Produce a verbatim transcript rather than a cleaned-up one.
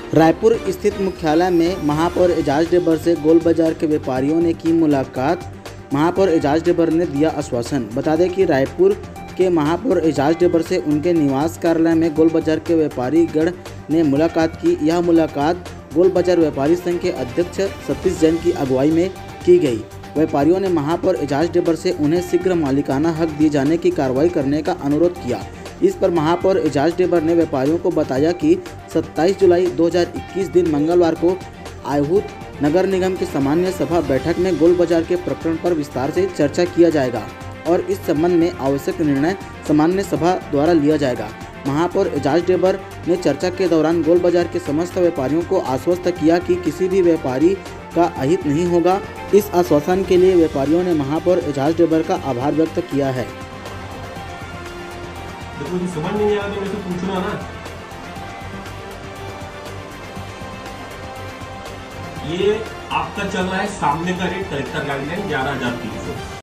रायपुर स्थित मुख्यालय में महापौर एजाज ढेबर से गोल बाजार के व्यापारियों ने की मुलाकात। महापौर एजाज ढेबर ने दिया आश्वासन। बता दें कि रायपुर के महापौर एजाज ढेबर से उनके निवास कार्यालय में गोल बाजार के व्यापारी गण ने मुलाकात की। यह मुलाकात गोल बाजार व्यापारी संघ के अध्यक्ष सतीश जैन की अगुवाई में की गई। व्यापारियों ने महापौर एजाज ढेबर से उन्हें शीघ्र मालिकाना हक दिए जाने की कार्रवाई करने का अनुरोध किया। इस पर महापौर एजाज ढेबर ने व्यापारियों को बताया कि सत्ताईस जुलाई दो हज़ार इक्कीस दिन मंगलवार को आहुत नगर निगम की सामान्य सभा बैठक में गोल बाजार के प्रकरण पर विस्तार से चर्चा किया जाएगा और इस संबंध में आवश्यक निर्णय सामान्य सभा द्वारा लिया जाएगा। महापौर एजाज ढेबर ने चर्चा के दौरान गोल बाजार के समस्त व्यापारियों को आश्वस्त किया कि किसी भी व्यापारी का अहित नहीं होगा। इस आश्वासन के लिए व्यापारियों ने महापौर एजाज ढेबर का आभार व्यक्त किया है। देखो मुझे समझ नहीं आया तो मैं तो पूछना ना। ये आपका चल रहा है सामने का रेट कलेक्टर गाइडलाइन ग्यारह हजार तीन सौ।